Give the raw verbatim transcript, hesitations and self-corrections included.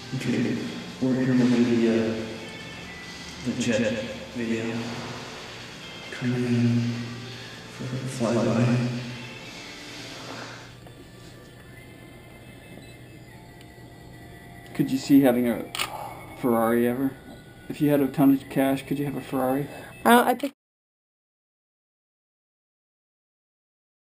Okay, we're here moving the, uh, the jet video. Coming in for a flyby. Could you see having a Ferrari ever? If you had a ton of cash, could you have a Ferrari? Uh, I think